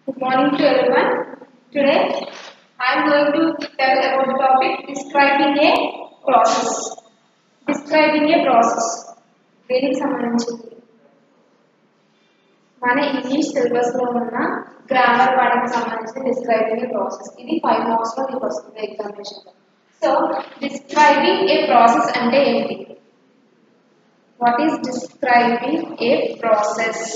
Good morning to everyone. Today I am going to tell about the topic describing a process. Describing a process. దేనికి సంబంధించింది మన English syllabus లో ఉన్న grammar పాఠానికి సంబంధించి describing a process. ఇది 5 marks లో మీకు వస్తుంది ఎగ్జామినేషన్ లో. సో డిస్క్రైబింగ్ ఏ ప్రాసెస్ అంటే ఏంటి? What is describing a process?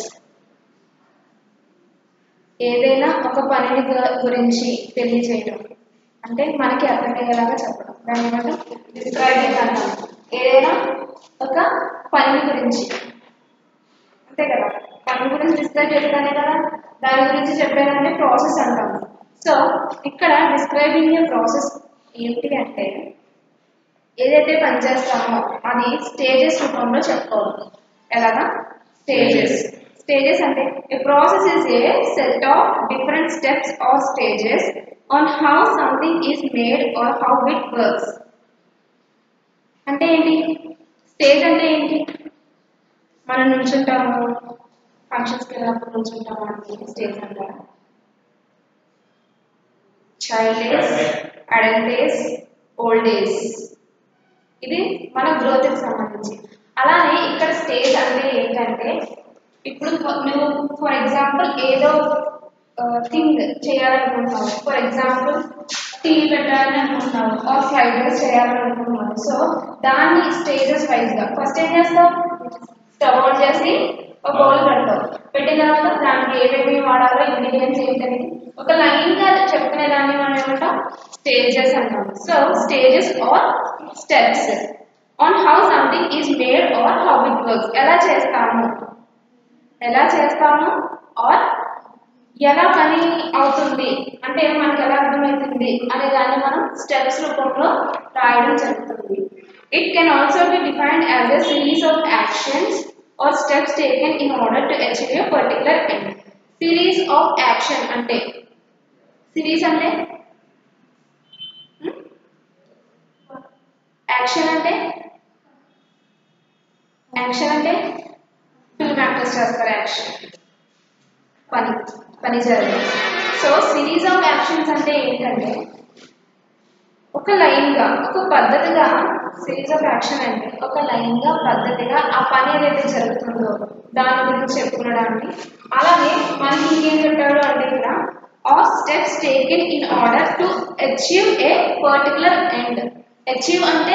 ఏదైనా ఒక పనిని గురించి తెలియజేయడం అంటే మనకి అర్థమయ్యేలాగా చెప్పడం, దాని ఏమంటాం డిస్క్రైబింగ్ అంటాం. ఏదైనా ఒక పని గురించి అంతే కదా, పని గురించి డిస్క్రైబ్ చేస్తానే కదా, దాని గురించి చెప్పేదంటే ప్రాసెస్ అంటాం. సో ఇక్కడ డిస్క్రైబింగ్ ఏ ప్రాసెస్ ఏంటి అంటే ఏదైతే పని చేస్తామో అది స్టేజెస్ రూపంలో చెప్పుకోవాలి. ఎలాగా? స్టేజెస్. Stages అంటే a process is a set of different steps or stages on how something is made or how it works. అంటే ఏంటి? స్టేజ్ అంటే ఏంటి? మనం నుంచుంటాము, ఫంక్షన్స్కి వెళ్ళినప్పుడు నుంచుంటాము అంటే స్టేజ్ అంటారా? Child age, adult age, old age, ఇది మన గ్రోత్కి సంబంధించి. అలానే ఇక్కడ స్టేజ్ అంటే ఏంటంటే ఇప్పుడు నువ్వు ఫర్ ఎగ్జాంపుల్ ఏదో థింగ్ చేయాలనుకుంటున్నావు, ఫర్ ఎగ్జాంపుల్ టీ పెట్టాలని అనుకుంటున్నావు, ఆర్ ఫ్రైడ్ రైస్ చేయాలనుకుంటున్నావు. సో దాన్ని స్టేజెస్ వైజ్గా ఫస్ట్ ఏం చేస్తావు? స్టవ్ ఆన్ చేసి ఒక బౌల్ పెడతావు. పెట్టిన తర్వాత దానికి ఏమేమి వాడాలో ఇంగ్రీడియంట్స్ ఏంటని ఒక లైన్గా చెప్పుకునే దాన్ని మనం ఏమంటాం? స్టేజెస్ అంటాం. So stages are steps on how something is made or how it works. ఎలా చేస్తాము ఆర్ ఎలా పని అవుతుంది అంటే మనకు ఎలా అర్థమవుతుంది అనే దాన్ని మనం స్టెప్స్ రూపంలో రాయడం జరుగుతుంది. It can also be defined as a series of actions or steps taken in order to achieve a particular end. Series of action అంటే సిరీస్ అంటే యాక్షన్ అంటే ఫిల్మ్ యాక్టర్స్ చేస్తారు యాక్షన్, పని జరగదు. సో సిరీస్ ఆఫ్ యాక్షన్స్ అంటే ఏంటంటే ఒక లైన్గా ఒక పద్ధతిగా, సిరీస్ ఆఫ్ యాక్షన్ అంటే ఒక లైన్గా పద్ధతిగా ఆ పని ఏదైతే జరుగుతుందో దాని గురించి చెప్పుకోవడానికి. అలాగే మనకి ఇంకేం చెప్పాడు అంటే ఇక్కడ or steps taken in order to achieve a particular end. Achieve అంటే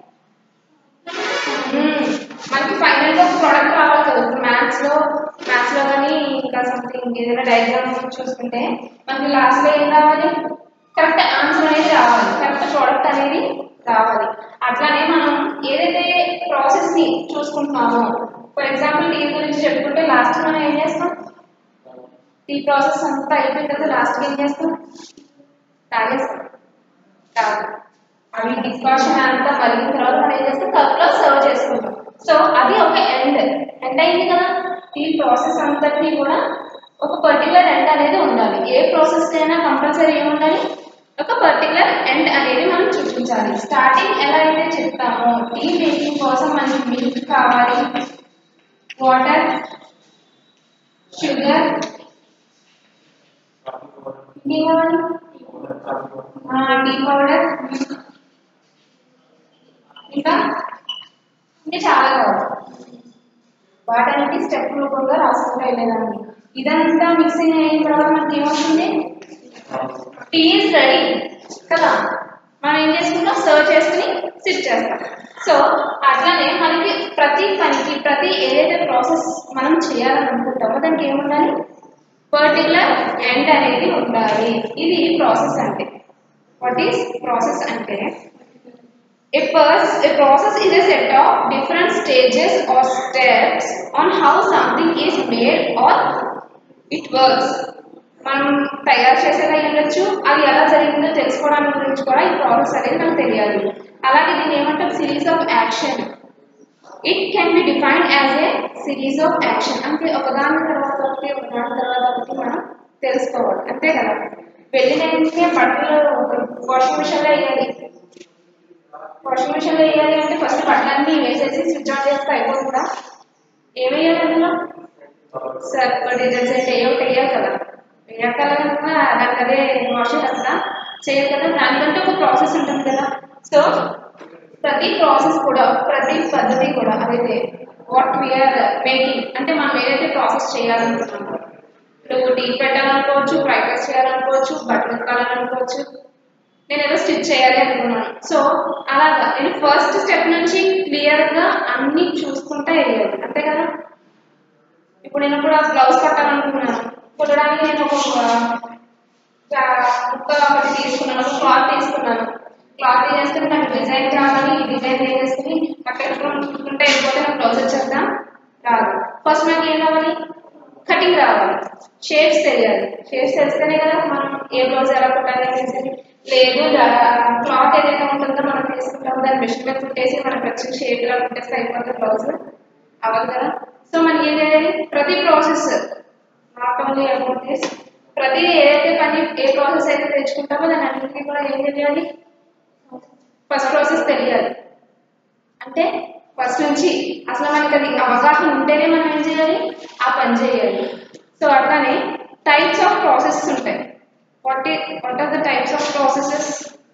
మనకి ఫైనల్ గా ప్రోడక్ట్ రావాలి కదా. ఇప్పుడు మ్యాథ్స్ లో కానీ ఇంకా సంథింగ్ ఏదైనా డయాగ్రామ్ చూసుకుంటే మనకి లాస్ట్ లో ఏం రావాలి? కరెక్ట్ ఆన్సర్ అనేది రావాలి, కరెక్ట్ ప్రోడక్ట్ అనేది రావాలి. అట్లానే మనం ఏదైతే ప్రాసెస్ ని చూసుకుంటున్నామో, ఫర్ ఎగ్జాంపుల్ టీ గురించి చెప్పుకుంటే లాస్ట్ మనం ఏం చేస్తాం? టీ ప్రాసెస్ అంతా అయిపోయిన తర్వాత లాస్ట్ ఏం చేస్తాం? తాగేస్తాం కాదు, అవి డిస్కాషన్ అంతా మరిగిన తర్వాత మనం ఏం చేస్తాం? కప్ లో సర్వ్ చేసుకుంటాం. సో అది ఒక ఎండ్ అయింది కదా. ఈ ప్రాసెస్ అంతటినీ కూడా ఒక పర్టికులర్ ఎండ్ అనేది ఉండాలి. ఏ ప్రాసెస్ అయినా కంపల్సరీ ఏముండాలి? ఒక పర్టికులర్ ఎండ్ అనేది మనం చూపించాలి. స్టార్టింగ్ ఎలా అయితే చెప్తామో టీ మేకింగ్ కోసం మనకి మిల్క్ కావాలి, వాటర్, షుగర్, టీ పౌడర్, ఇంకా చాలా కావాలి. వాటన్నిటి స్టెప్ రూపంగా రాసుకుంటూ వెళ్ళేదాన్ని. ఇదంతా మిక్సింగ్ అయిన తర్వాత మనకి ఏమవుతుంది? టీ ఈజ్ రెడీ కదా. మనం ఏం చేసుకుంటాం? సర్వ్ చేసుకుని సిప్ చేస్తాం. సో అట్లానే మనకి ప్రతి పనికి, ప్రతి ఏదైతే ప్రాసెస్ మనం చేయాలనుకుంటామో దానికి ఏముండాలి? పర్టికులర్ ఎండ్ అనేది ఉండాలి. ఇది ప్రాసెస్ అంటే. వాట్ ఈస్ ప్రాసెస్ అంటే a process is a set of different stages or steps on how something is made or it works. మనం తయారు చేసేలా ఉండొచ్చు, అది ఎలా జరిగిందో తెలుసుకోవడానికి గురించి కూడా ఈ ప్రాసెస్ అనేది మనకు తెలియాలి. అలాగే దీన్ని ఏమంటాం? Series of action. It can be defined as a series of action. అంటే ఒకదాని తర్వాత ఒకటి మనం తెలుసుకోవాలి అంతే కదా. వెళ్ళిన బట్టలు వాషింగ్ మిషన్లో వేయాలి. వాషింగ్ మిషన్లో వేయాలి అంటే ఫస్ట్ బట్టలన్నీ వేసేసి స్విచ్ ఆన్ చేస్తే అయిపోతుందా? ఏమేయాలి అందులో? సర్ఫ్, డిటర్జెంట్ ఏదో వేయాలి కదా. వేయగలగా దానికి అదే వాష్ చేస్తా చేయదు కదా, దానికంటే ఒక ప్రాసెస్ ఉంటుంది కదా. సో ప్రతి ప్రాసెస్ కూడా, ప్రతి పద్ధతి కూడా అదైతే వాట్ వీఆర్ మేకింగ్ అంటే మనం ఏదైతే ప్రాసెస్ చేయాలనుకుంటున్నామో, ఇప్పుడు టీ పెట్టాలనుకోవచ్చు, ఫ్రైడ్ రైస్ చేయాలనుకోవచ్చు, బట్టలు ఉతకాలనుకోవచ్చు, నేను ఏదో స్టిచ్ చేయాలి అనుకున్నాను. సో అలాగా నేను ఫస్ట్ స్టెప్ నుంచి క్లియర్గా అన్ని చూసుకుంటా వెళ్ళాలి, అంతే కదా. ఇప్పుడు నేను కూడా బ్లౌజ్ కట్టాలనుకున్నాను, కుట్టడానికి నేను ఒక ముక్క ఒకటి తీసుకున్నాను, ఒక క్లాత్ తీసుకున్నాను. క్లాత్ వేసుకుని నాకు డిజైన్ కావాలి, ఈ డిజైన్ వేసుకుని కట్టుకుంటే వెళ్ళిపోతే నాకు బ్లౌజ్ వచ్చేద్దాం రాదు. ఫస్ట్ నాకు ఏం కావాలి, కటింగ్ రావాలి, షేప్స్ తెలియాలి. షేప్స్ తెలిస్తేనే కదా మనం ఏ బ్లౌజ్ ఎలా కుట్టాలి అనేసి. లేదు క్లాత్ ఏదైతే ఉంటుందో మనం తీసుకుంటామో దాన్ని మిషన్ మీద కుట్టేసి మనకు వచ్చిన షేప్ లా కుట్టేస్తే అయిపోతుంది బ్లౌజ్, అవ్వదు కదా. సో మనం ఏం చేయాలి, ప్రతి process not only about this, ప్రతి ఏదైతే పని ఏ ప్రాసెస్ అయితే తెచ్చుకుంటామో దాన్ని అన్నింటినీ కూడా ఏం తెలియాలి, ఫస్ట్ ప్రాసెస్ తెలియాలి. అంటే ఫస్ట్ నుంచి అసలు మనకి అది అవగాహన ఉంటేనే మనం ఏం చేయాలి, ఆ పని చేయాలి. సో అట్లానే టైప్స్ ఆఫ్ ప్రాసెస్ ఉంటాయి. What are the types of processes?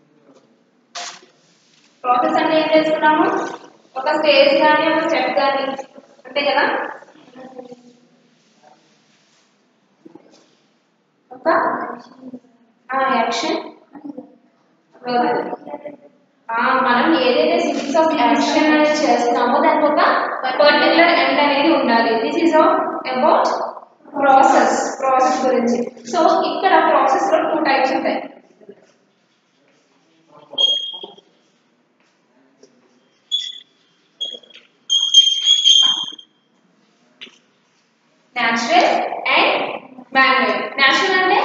Process అంటే ఏం చేసుకున్నాము, ఒక స్టేజ్ కానీ ఒక స్టెప్ కానీ, అంతే కదా. ఒక యాక్షన్, మనం ఏదైతే సిరీస్ ఆఫ్ యాక్షన్ అనేది చేస్తున్నామో దానికి ఒక పర్టికులర్ ఎండ్ అనేది ఉండాలి. దిస్ ఈజ్ అబౌట్ ప్రాసెస్ గురించి. సో ఇక్కడ ప్రాసెస్ లో 2 టైప్స్ ఉంటాయి. Natural and man-made. న్యాచురల్ అంటే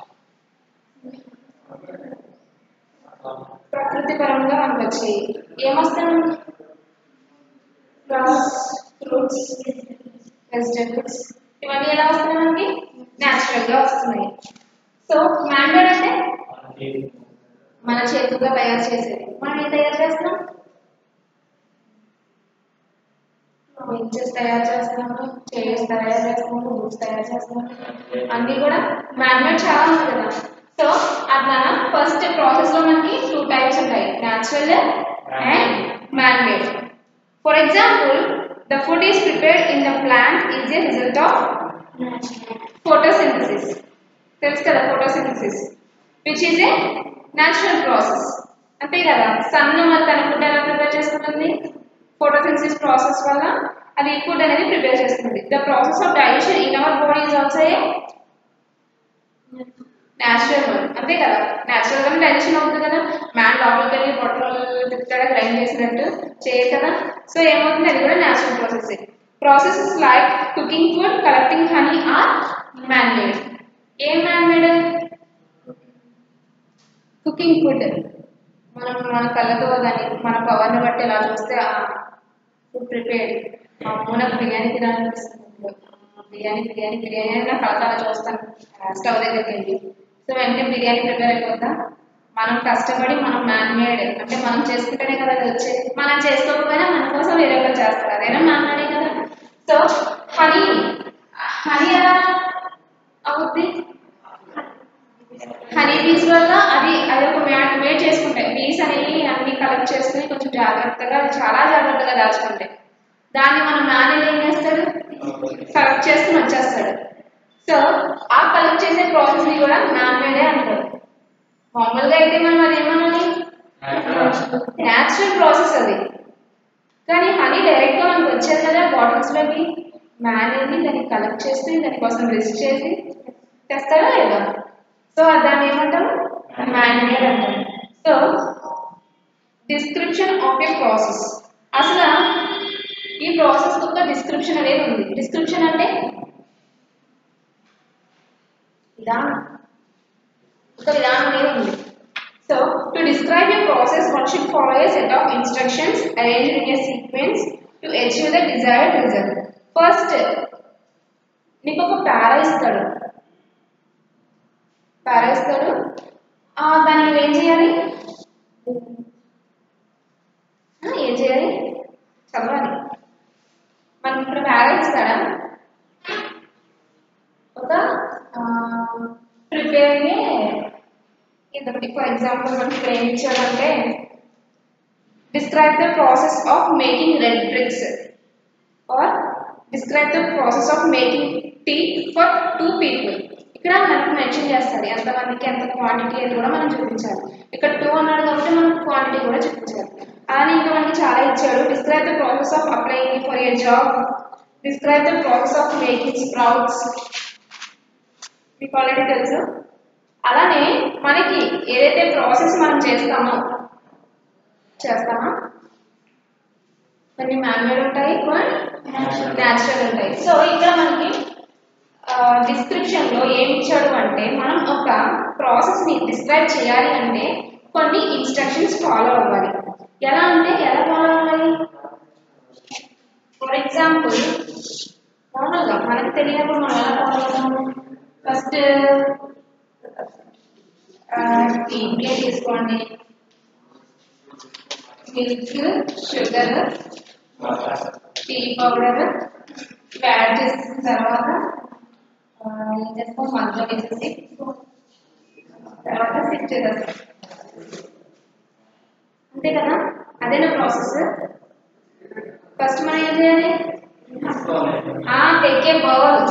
ప్రకృతి పరంగా మనకు వచ్చి ఏమొస్తాయి, ఫ్రూట్స్, వెజిటేబుల్స్, ఇవన్నీ ఎలా వస్తున్నాయి మనకి, న్యాచురల్ గా వస్తున్నాయి. సో మ్యాన్‌మేడ్ అంటే మన చేతులతో తయారు చేసేది. మనం ఏం తయారు చేస్తున్నాం, బెంచెస్ తయారు చేస్తున్నాము, చైర్స్ తయారు చేస్తున్నాము, బుక్స్ తయారు చేస్తున్నాము, అన్నీ కూడా మ్యాన్‌మేడ్ చాలా ఉంది కదా. సో అట్లా ఫస్ట్ ప్రాసెస్ లో మనకి 2 టైప్స్ ఉంటాయి, natural and manmade. For example, the food is prepared in the plant is a result of photosynthesis. తెలుసు కదా photosynthesis, which is a natural process, అంతే కదా. సన్ మరి తన ఫుడ్ ఎలా ప్రిపేర్ చేసుకుంటుంది, ఫోటోసింథసిస్ ప్రాసెస్ వల్ల అది ఫుడ్ అనేది ప్రిపేర్ చేస్తుంది. The process of digestion in our body is also a natural one, అంతే కదా. న్యాచురల్ గానే డైజెషన్ అవుతుంది కదా. మ్యాన్ లోపలికి వెళ్ళి బాటిల్ తిప్పుతాడా గ్రైండ్ చేసినట్టు చేయదు కదా. సో ఏమవుతుంది, అది కూడా natural process. Processes like cooking food, collecting honey or manmade. ఏం మ్యాన్‌మేడ్, కుకింగ్ ఫుడ్ మనం మన కళ్ళతో కానీ మన పవర్ని బట్టి ఎలా చూస్తే ఫుడ్ ప్రిపేర్డ్, నాకు బిర్యానీ తినాలనిపిస్తుంది, బిర్యానీ నా కళ్ళతో చూస్తాను స్టవ్ దగ్గరికి వెళ్ళి. సో వెంటనే బిర్యానీ ప్రిపేర్ అయిపోతా. మనం కష్టపడి మనం మ్యాన్‌మేడ్ అంటే మనం చేసుకుంటేనే కదా అది వచ్చేది. మనం చేసుకోకపోయినా మన కోసం వేరే ఒకరు చేస్తారు, అదేనా మ్యాన్‌మేడే కదా. సో హనీ ఎలా అవుద్ది, హనీ బీస్ వల్ల అది ఒక మేడ్ చేసుకుంటాయి. బీస్ అనేవి అన్ని కలెక్ట్ చేసుకుని కొంచెం జాగ్రత్తగా, చాలా జాగ్రత్తగా దాచుకుంటాయి. దాన్ని మనం మ్యాన్ ఏం చేస్తాడు, కలెక్ట్ చేసుకుని వచ్చేస్తాడు. సో ఆ కలెక్ట్ చేసే ప్రాసెస్ ని కూడా మ్యాన్‌మేడే అంటారు. మామూలుగా అయితే మనం అది ఏమనాలి, న్యాచురల్ ప్రాసెస్ అది. కానీ హనీ డైరెక్ట్ గా మనకు వచ్చేది కదా బాటిల్స్ లోకి, మ్యాన్ వెళ్ళి దాన్ని కలెక్ట్ చేసి దానికోసం రిస్క్ చేసి తెస్తాడా లేదా. సో దాన్ని ఏమంటాం, మ్యాన్‌మేడ్ అంటాం. So description of a process, అసలు ఈ ప్రాసెస్ యొక్క డిస్క్రిప్షన్ అనేది ఉంది. డిస్క్రిప్షన్ అంటే ఒక విధానం అనేది ఉంది. So to describe a process one should follow a set of instructions arranged in a sequence to achieve the desired result. First నీకు ఒక పారా ఇస్తాడు, దాన్ని నువ్వేం చేయాలి, చదవాలి. మనకి ఇప్పుడు పారా ఇస్తాడా, ఒక ఫర్ ఎగ్జాంపుల్ మనకి ఇక్కడ ఏమి ఇచ్చాడంటే describe the process of making red bricks or describe the process of making tea for 2 people. ఇక్కడ మనకు మెన్షన్ చేస్తారు ఎంతమందికి ఎంత క్వాంటిటీ అని కూడా మనం చూపించాలి. ఇక్కడ 2 అన్నాడు కాబట్టి మనం క్వాంటిటీ కూడా చూపించాలి. అలానే ఇంకా మనకి చాలా ఇచ్చాడు. describe the process of applying for a job, describe the process of making sprouts. మీకు ఆల్రెడీ తెలుసు. అలానే మనకి ఏదైతే ప్రాసెస్ మనం చేస్తామా కొన్ని మాన్యువల్ ఉంటాయి, కొన్ని న్యాచురల్ ఉంటాయి. సో ఇక్కడ మనకి డిస్క్రిప్షన్ లో ఏమి ఇచ్చాడు అంటే మనం ఒక ప్రాసెస్ ని డిస్క్రైబ్ చేయాలి అంటే కొన్ని ఇన్స్ట్రక్షన్స్ ఫాలో అవ్వాలి. ఎలా అంటే ఎలా ఫాలో అవ్వాలి? ఫర్ ఎగ్జాంపుల్ నార్మల్గా మనకు తెలియనప్పుడు మనం ఎలా ఫాలో అవుతాము? ఫస్ట్ ఇంకే తీసుకోండి, milk, sugar, tea powder add చేసిన తర్వాత ఏం చేస్తాం? మందులో వేసేసి తర్వాత సిప్ చేసేస్తాం. అంతే కదా? అదేనా ప్రాసెస్? ఫస్ట్ మనం ఏం చేయాలి? టేక్ ఏ బౌల్,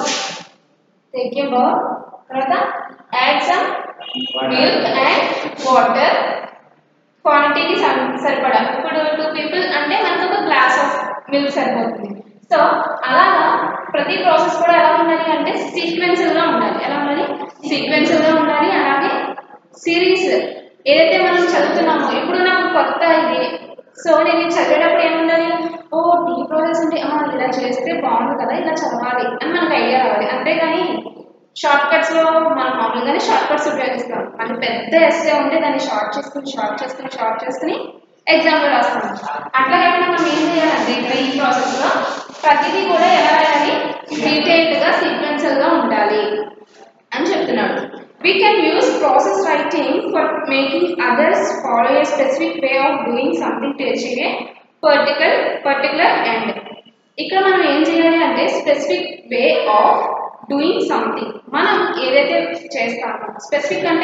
తర్వాత add some milk and water క్వాంటిటీకి సరిపడా. ఇప్పుడు 2 people అంటే మనకు ఒక గ్లాస్ ఆఫ్ మిల్క్ సరిపోతుంది. సో అలాగా ప్రతి ప్రాసెస్ కూడా ఎలా ఉండాలి అంటే సీక్వెన్షియల్ గా ఉండాలి. ఎలా ఉండాలి? సీక్వెన్షియల్ గా ఉండాలి. అలాగే సిరీస్ ఏదైతే మనం చదువుతున్నామో ఇప్పుడు నాకు కొత్త ఇది, సో నేను చదివేటప్పుడు ఏముండాలి? ఓ టీ ప్రాసెస్ అంటే ఇలా చేస్తే బాగుంది కదా, ఇలా చదవాలి అని మనకు ఐడియా రావాలి. అంతేగాని షార్ట్ కట్స్ లో మనం మామూలుగానే షార్ట్ కట్స్ ఉపయోగిస్తాం. మనకి పెద్ద ఎస్సే ఉంటే దాన్ని షార్ట్ చేసుకుని ఎగ్జామ్ లో రాస్తాం. అట్లా కాకుండా మనం ఏం చేయాలంటే ఇక్కడ ఈ ప్రాసెస్ లో ప్రతిదీ కూడా ఎలా రాయాలి? డీటెయిల్డ్ గా సీక్వెన్షియల్ గా ఉండాలి అని చెప్తున్నాడు. We can use process writing for making others follow a specific way of doing something to achieve a particular end. ఇక్కడ మనం ఏం చేయాలి అంటే specific way of doing something. మనం ఏదైతే చేస్తామో స్పెసిఫిక్ అంటే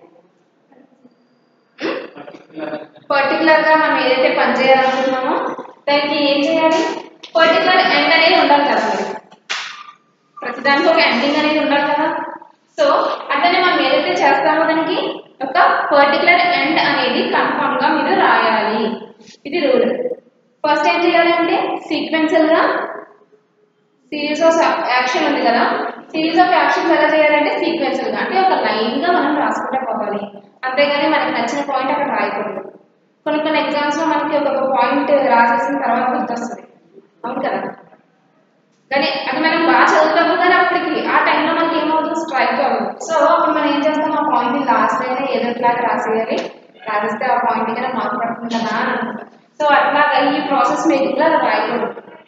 పర్టికులర్ గా మనం ఏదైతే పని చేయాలనుకుంటున్నామో దానికి ఏం చేయాలి? పర్టికులర్ ఎండ్ అనేది ఉండాలి కదా. ప్రతిదానికి ఒక ఎండింగ్ అనేది ఉండాలి కదా. సో అట్లనే మనం ఏదైతే చేస్తామో దానికి ఒక పర్టికులర్ ఎండ్ అనేది కన్ఫర్మ్ గా మీరు రాయాలి. ఇది రూల్. ఫస్ట్ ఏం చేయాలంటే సీక్వెన్షియల్ గా సిరీస్ ఆఫ్ యాక్షన్ ఉంది కదా, సిరీస్ ఆఫ్ యాక్షన్స్ ఎలా చేయాలంటే సీక్వెన్షియల్ గా అంటే ఒక లైన్ గా మనం రాసుకుంటే పోవాలి. అంతేగాని మనకి నచ్చిన పాయింట్ అక్కడ రాయకూడదు. కొన్ని ఎగ్జామ్స్ లో మనకి ఒక పాయింట్ రాసేసిన తర్వాత గుర్తొస్తుంది, అవును కదా. కానీ అది మనం బాగా చదువుతాము కానీ అప్పటికి ఆ టైంలో మనకి ఏమవుతుంది? స్ట్రైక్ అవ్వదు. సో అప్పుడు మనం ఏం చేస్తాం? ఆ పాయింట్ ని లాస్ట్ అయినా ఏదో ఇట్లాగా రాసేయాలి. రాసిస్తే ఆ పాయింట్ కి మార్క్ పడుతుంది కదా అని అనుకుంటాం. సో అట్లాగా ఈ ప్రాసెస్ మేకింగ్ లో అలా రాయకూడదు.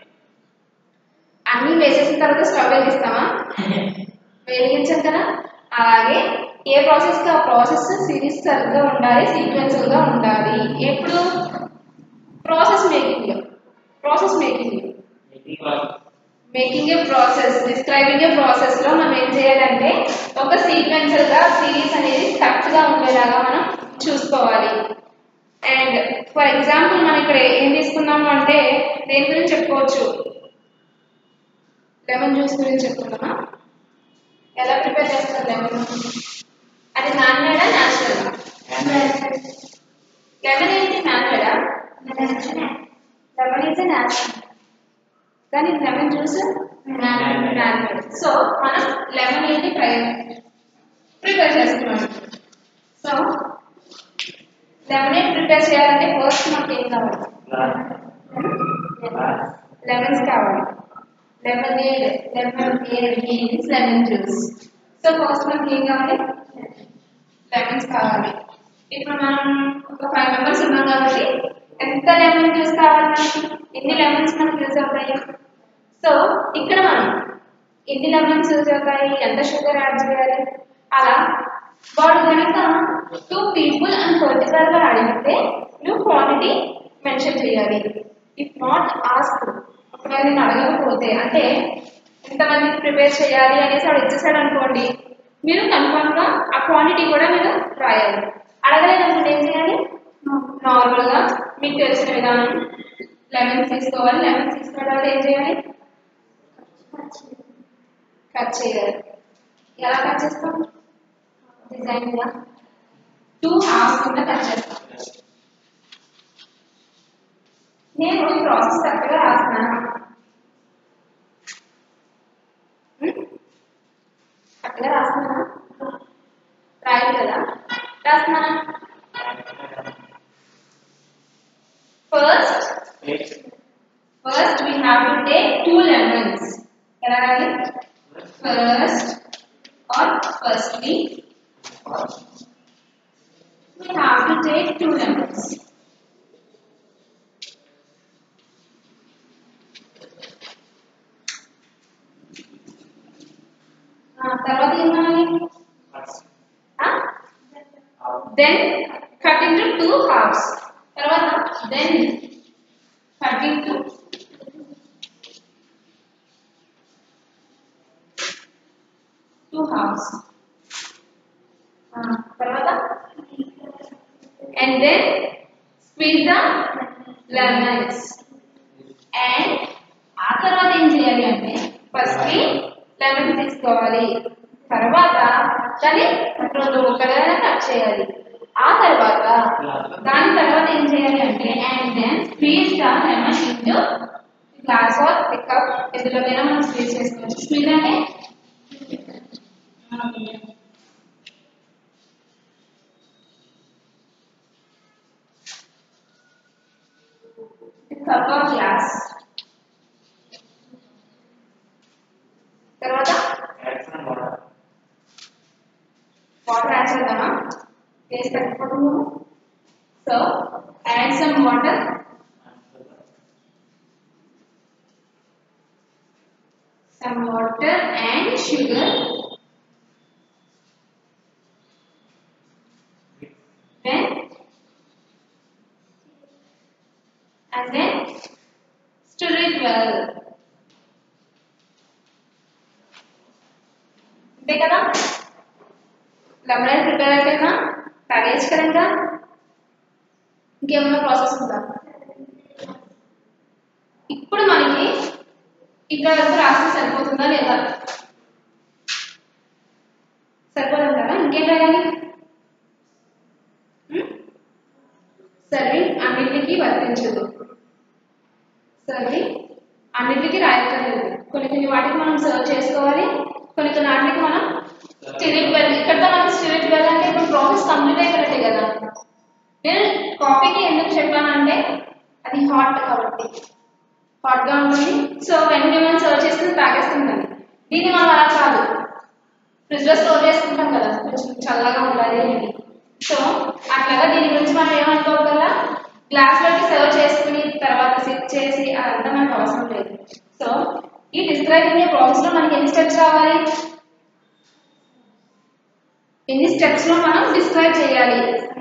అన్ని వేసేసిన తర్వాత స్టవ్ వెలిగిస్తామా? వెలిగించాం కదా. అలాగే ఏ ప్రాసెస్ కి ఆ ప్రాసెస్ సిరీస్ గా ఉండాలి, సీక్వెన్షియల్ గా ఉండాలి. ఎప్పుడు? Process making making a process, describing a process లో మనం ఏం చేయాలంటే ఒక సీక్వెన్షియల్ గా సిరీస్ అనేది కరెక్ట్ గా ఉండేలాగా మనం చూసుకోవాలి. అండ్ ఫర్ ఎగ్జాంపుల్ మనం ఇక్కడ ఏం తీసుకున్నాము అంటే దేని గురించి చెప్పుకోవచ్చు? లెమన్ జ్యూస్ గురించి చెప్తున్నామా? ఎలా ప్రిపేర్ చేస్తారు లెమన్? అది మ్యాన్ మేడా న్యాచురల్? లెమన్ ఏంటి? మ్యాన్ మేడా? లెమన్ ఈజ్ న్యాచురల్ కానీ lemon juice man made. So మనం లెమన్ ఏంటి ప్రిపేర్ చేస్తున్నాం. సో లెమనేడ్ ప్రిపేర్ చేయాలంటే ఫస్ట్ మనకి ఏం కావాలి? లెమన్స్ కావాలి. Lemonade means lemon juice. So first మనకి ఏం కావాలి? లెమన్స్ కావాలి. ఇప్పుడు మనం ఒక 5 members ఉన్నాం కాబట్టి ఎంత లెమన్ జ్యూస్ కావాలి మనకి? ఎన్ని లెమన్స్ మనకి యూజ్ అవుతాయి? సో ఇక్కడ మనం ఎన్ని లెమన్స్ యూజ్ అవుతాయి, ఎంత షుగర్ యాడ్ చేయాలి, అలా వాడు కనుక 2 people అని పర్టికులర్ గా అడిగితే నువ్వు క్వాంటిటీ మెన్షన్ చేయాలి. ఇఫ్ నాట్ ఆస్క్, ఒకవేళ నేను అడగకపోతే అంటే ఎంతమందికి ప్రిపేర్ చేయాలి అనేసి వాడు ఇచ్చేసాడు అనుకోండి, మీరు కన్ఫర్మ్ గా ఆ క్వాంటిటీ కూడా మీరు రాయాలి. అడగలేదనుకుంటే ఏం చేయాలి? నార్మల్గా మీకు తెలిసిన విధానం లెమన్స్ తీసుకోవాలి. లెమన్స్ తీసుకున్న తర్వాత ఏం చేయాలి? కట్ చేయాలి. ఎలా కట్ చేస్తాం? డిజైన్గా 2 హాఫ్స్ కింద కట్ చేస్తాం. నేను ఈ ప్రాసెస్ కరెక్ట్గా రాస్తున్నాను. కరెక్ట్గా రాస్తున్నానా? రాయదు కదా? రాస్తున్నానా? First we have to take 2 lemons. ఎలా రాయాలి? Firstly we have to take 2 lemons. తర్వాత ఏం చేయాలి? Then cut into 2 halves. తర్వాత then cut into 2 halves. తర్వాత and then squeeze the lemons. And ఆ తర్వాత ఏం చేయాలి అంటే ఫస్ట్లీ లెమన్ తీసుకోవాలి. తర్వాత దాన్ని 2 ముక్కలుగా కట్ చేయాలి. ఆ తర్వాత దాని తర్వాత ఏం చేయాలి అంటే and then squeeze the lemon into glass or cup, ఎందులోకైనా మనం స్క్వీజ్ చేసుకోవచ్చు. స్క్వీజ్ అంటే కప్ ఆర్ గ్లాస్. తర్వాత వాటర్ యాడ్ చేద్దామా? టేస్ట్ తగ్గిపోతుంది. So add some water. Some water and sugar. Then and then stir it well. అంతే కదా? Lemon prepare అయిపోయిందా? తాగేయచ్చు కదా? ఇంకా ఇంకేమైనా ప్రాసెస్ ఉందా? ఇప్పుడు మనకి ఇక్కడ వరకు రాస్తే సరిపోతుందా లేదా? సరిపోతుందా? ఇంకేం రాయాలి? సర్వింగ్ అన్నిటికీ వర్తించదు. సర్వింగ్ అన్నిటికీ రాయక్కర్లేదు. కొన్ని వాటికి మనం సర్వ్ చేసుకోవాలి, కొన్ని వాటికి మనం స్టిర్ ఇట్ వెల్. ఇక్కడతో మనం స్టిర్ ఇట్ వెల్ అంటే ఇప్పుడు ప్రాసెస్ కంప్లీట్ అయిపోయినట్టే కదా. నేను కాఫీకి ఎందుకు చెప్పానంటే అది హాట్ కాబట్టి, హాట్గా ఉంటుంది. సో వెంటనే మనం సర్వ్ చేసుకుని తాగేస్తుంటాం. దీన్ని మనం అలా కాదు, ఫ్రిడ్జ్లో స్టోర్ చేసుకుంటాం కదా, కొంచెం చల్లగా ఉండాలి అని. సో అట్లాగా దీని గురించి మనం ఏమనుకోగల, గ్లాస్లోకి సర్వ్ చేసుకుని తర్వాత సిప్ చేసి అదంతా మనకు అవసరం లేదు. సో ఈ డిస్క్రైబింగ్ ఏ ప్రాసెస్లో మనకి ఎన్ని స్టెప్స్ రావాలి? ఎన్ని స్టెప్స్లో మనం డిస్క్రైబ్ చేయాలి?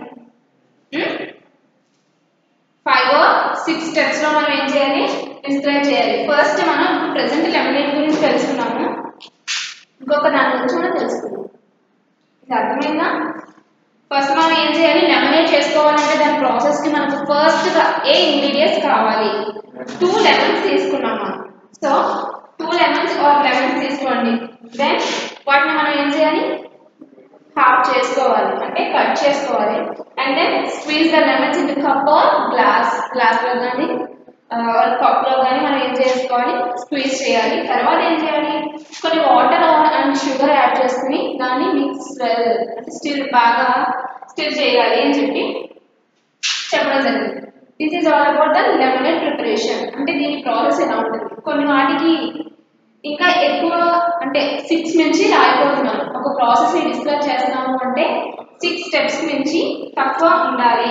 5 or 6 స్టెప్స్లో మనం ఏం చేయాలి? డిస్క్రైబ్ చేయాలి. ఫస్ట్ మనం ప్రెసెంట్ లెమనేడ్ గురించి తెలుసుకున్నాము, ఇంకొక దాని గురించి మనం తెలుసుకున్నాం. ఇది అర్థమైందా? ఫస్ట్ మనం ఏం చేయాలి? లెమనేడ్ చేసుకోవాలంటే దాని ప్రాసెస్కి మనకు ఫస్ట్గా ఏ ఇంగ్రీడియంట్స్ కావాలి? 2 లెమన్స్ తీసుకున్నాం మనం. సో 2 లెమన్స్ ఆర్ లెమన్స్ తీసుకోండి. దెన్ వాటిని మనం ఏం చేయాలి? హాఫ్ చేసుకోవాలి, అంటే కట్ చేసుకోవాలి. And then squeeze the lemons in cup or గ్లాస్లో కానీ కప్లో కానీ మనం ఏం చేసుకోవాలి? స్క్వీజ్ చేయాలి. తర్వాత ఏం చేయాలి? కొన్ని వాటర్ అండ్ షుగర్ యాడ్ చేసుకుని దాన్ని మిక్స్ అంటే బాగా స్టిర్ చేయాలి అని చెప్పడం జరిగింది. This is all about the lemonade preparation. అంటే దీని ప్రాసెస్ ఎలా ఉంటుంది? కొన్ని వాటికి ఇంకా ఎక్కువ అంటే 6 నుంచి రాయిపోతున్నాను. ఒక ప్రాసెస్ని డిస్క్రైబ్ చేస్తున్నాము అంటే 6 స్టెప్స్ నుంచి తక్కువ ఉండాలి.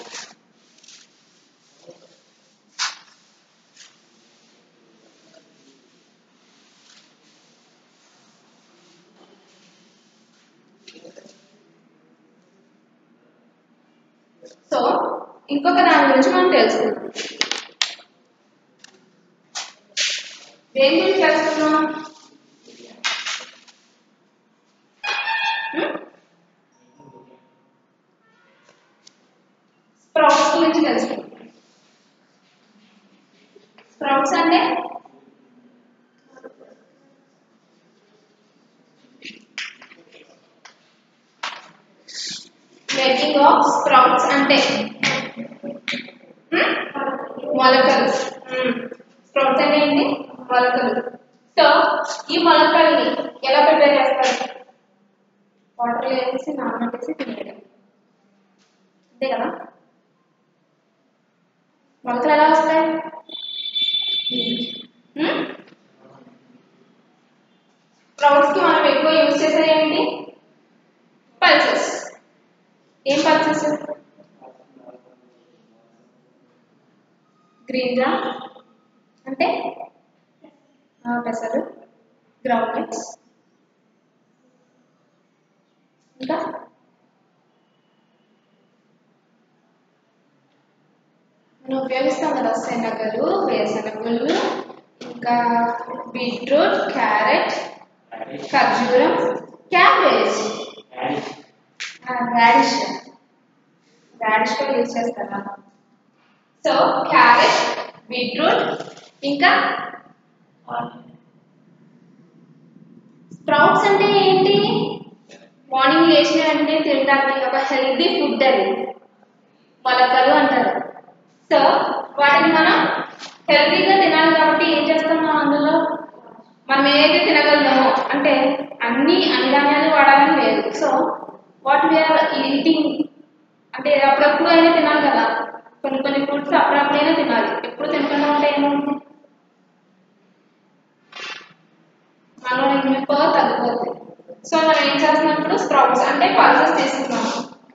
సో ఇంకొక దాని గురించి మనం తెలుసుకుందాం. దేని గురించి తెలుసుకుందాం? మీనింగ్ ఆఫ్ స్ప్రౌట్స్ అంటే మొలకలు. స్ప్రౌట్స్ అంటే ఏంటి? మొలకలు. సో ఈ మొలకల్ని ఎలా ప్రిపేర్ చేస్తారు? వాటర్ వేసి నానబెట్టేసి తినేయడం, అంతే కదా. మొలకలు ఎలా వస్తాయి? స్ప్రౌట్స్ కి మనం ఎక్కువ యూజ్ చేసేది ఏంటి? పల్సెస్. ఏం పల్సెస్? గ్రీన్ గ్రామ్ అంటే పెసలు, గ్రౌండ్ నట్స్, ఇంకా మనం ఉపయోగిస్తాం కదా శనగలు, వేరుశనగలు, ఇంకా బీట్రూట్, క్యారెట్, ఖర్జూరం, క్యాబేజ్, రాడిష్. రాడిష్ కూడా యూజ్ చేస్తారా? సో క్యారెట్, బీట్రూట్, ఇంకా స్ప్రౌట్స్ అంటే ఏంటి? మార్నింగ్ లేచిన వెంటనే తినడానికి ఒక హెల్తీ ఫుడ్ అది మొలకలు అంటారు. సో వాటిని మనం హెల్తీగా తినాలి కాబట్టి ఏం చేస్తాం? మనం అందులో మనం ఏదైతే తినగలమో, అంటే అన్ని ధాన్యాలు వాడాలని లేదు. సో వాట్ వీఆర్ ఈటింగ్ అంటే అప్పుడప్పుడు అయినా తినాలి కదా. కొన్ని ఫుడ్స్ అప్పుడప్పుడైనా తినాలి. ఎప్పుడు తినకుండా ఉంటే ఏమవుతుంది? మనలో ఇమ్యూనిటీ పవర్ తగ్గిపోతుంది. సో మనం ఏం చేస్తున్నప్పుడు స్ప్రౌట్స్ అంటే పల్సెస్ తీసుకున్నాము.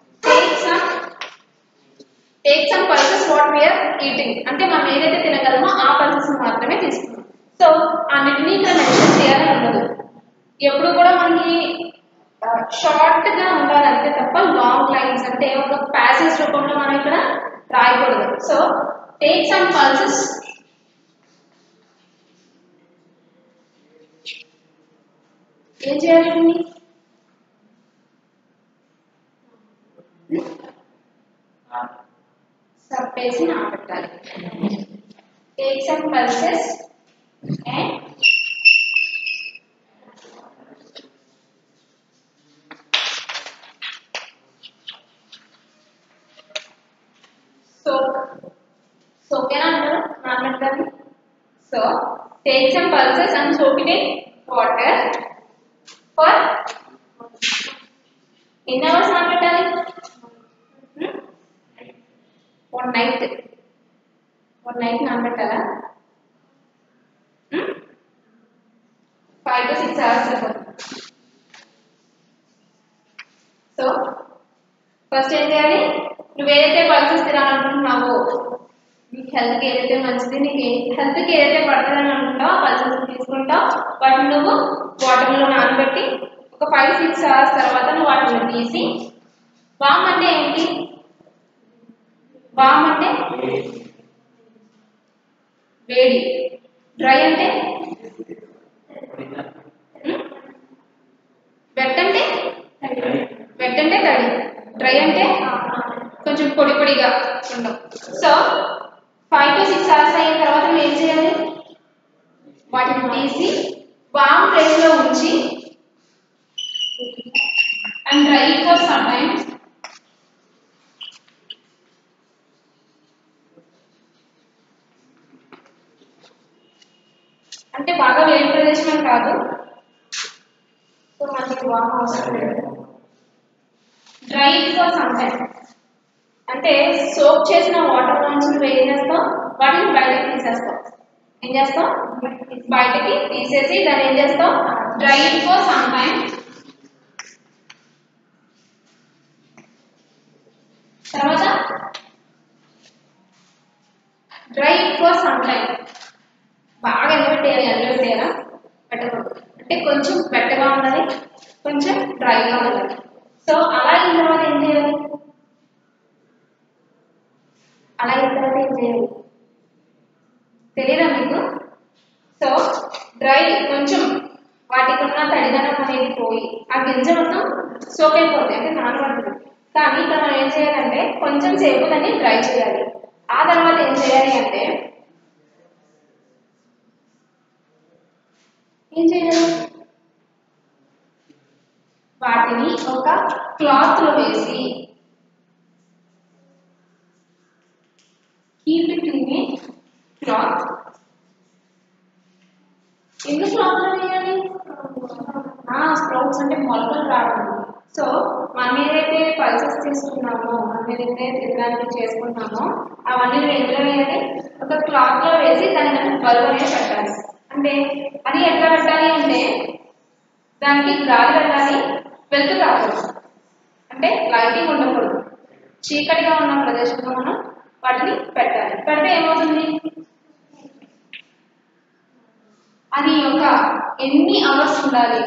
Take some pulses what we're eating అంటే మనం ఏదైతే తినగలమో ఆ పల్సెస్ మాత్రమే తీసుకున్నాం. సో అన్నిటినీ ఇక్కడ మెన్షన్ చేయాలని ఉండదు. ఎప్పుడు కూడా మనకి షార్ట్ గా ఉండాలంటే తప్ప లాంగ్ లైన్స్ అంటే ఒక ప్యాసేజ్ రూపంలో మనం ఇక్కడ రాయకూడదు. సో టేక్ సమ్ పల్సెస్ ఏం చేయాలి? సప్పేసి నానబెట్టాలి. Take some pulses and soak ఎలా అంటారు? నానబెట్టాలి. So take some pulses and soak it in water for ఎన్ని అవర్స్ నానబెట్టాలి? వన్ నైట్ నానబెట్టాలా? 5 to 6 hours సరిపోతుంది. సో ఫస్ట్ ఏం చేయాలి? నువ్వు ఏదైతే పల్సెస్ తినాలనుకుంటున్నావో, నీకు హెల్త్కి ఏదైతే మంచిది, నీకు హెల్త్కి ఏదైతే పడుతుందని అనుకుంటావు ఆ పల్సెస్ తీసుకుంటావు. వాటిని నువ్వు వాటర్లో నానబెట్టి ఒక 5-6 hours తర్వాత నువ్వు వాటిని తీసి, వామ్ అంటే ఏంటి? వామ్ అంటే వేడి, డ్రై అంటే వెట్ అంటే తడి, డ్రై అంటే కొంచెం పొడి పొడిగా ఉండవు. సో 5 to 6 hours అయిన తర్వాత నువ్వు ఏం చేయాలి? వాటిని తీసి వామ్ ప్లేస్ లో ఉంచి and dry for some time. అంటే బాగా వేడి ప్రదేశం అని కాదు. సో మనకి వామ్ అవసరం లేదు. డ్రై ఫర్ సమ్ టైమ్ అంటే సోక్ చేసిన వాటర్ నుంచి నువ్వు ఏం చేస్తావు? వాటిని బయటకి తీసేస్తావు. ఏం చేస్తావు? బయటకి తీసేసి దాన్ని ఏం చేస్తావు? Dry for some time. తర్వాత డ్రై ఫర్ సమ్ టైమ్ బాగా ఎండబెట్టేయాలా? పెట్టకూడదు. అంటే కొంచెం వెట్టగా ఉండాలి, కొంచెం డ్రైగా ఉండాలి. సో అలా అయిన తర్వాత ఏం చేయాలి? తెలియదా మీకు? సో డ్రై కొంచెం వాటికి ఉన్న తడిదనం అనేది పోయి ఆ గింజ మొత్తం సోక్ అయిపోతుంది, అంటే నానబడుతుంది. కానీ ఇక్కడ మనం ఏం చేయాలంటే కొంచెం సేపు దాన్ని డ్రై చేయాలి. ఆ తర్వాత ఏం చేయాలి అంటే వాటిని ఒక క్లాత్ లో వేసి స్ప్రౌట్స్ అంటే మొలకలు రావడం. సో మనం ఏదైతే పల్సెస్ తీసుకున్నామో, మనం ఏదైతే తినడానికి చేసుకుంటామో అవన్నీ ఎందులో వేయాలి, ఒక క్లాత్ లో వేసి దాని మీద బల్బ్ అనేది పెట్టాలి. అంటే అది ఎట్లా పెట్టాలి అంటే దానికి గాలి వెళ్ళాలి, వెలుతురు రాకూడదు, అంటే లైటింగ్ ఉండకూడదు, చీకటిగా ఉన్న ప్రదేశంలో మనం వాటిని పెట్టాలి. పెడితే ఏమవుతుంది, అది ఒక ఎన్ని అవర్స్ ఉండాలి,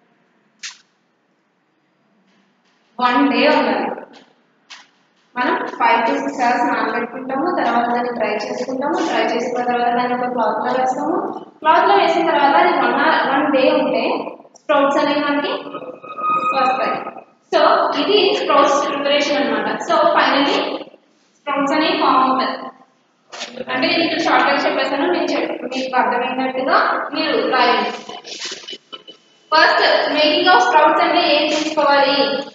1 డే ఉండాలి. మనం 5 to 6 hours నానబెట్టుకుంటాము, తర్వాత దాన్ని డ్రై చేసుకుంటాము, డ్రై చేసుకున్న తర్వాత దాన్ని ఒక క్లాత్ లో వేస్తాము, క్లాత్ లో వేసిన తర్వాత అది 1 day ఉంటే స్ప్రౌట్స్ అనేవి మనకి వస్తాయి. సో ఇది స్ప్రౌట్స్ ప్రిపరేషన్ అన్నమాట. సో ఫైనల్లీ స్ప్రౌట్స్ అనేవి ఫామ్ అవుతాయి. అంటే నేను ఇక్కడ షార్ట్ గా చెప్పేసాను, మీకు అర్థమైనట్టుగా మీరు రాయండి. ఫస్ట్ మేకింగ్ ఆఫ్ స్ప్రౌట్స్ అంటే ఏం తీసుకోవాలి,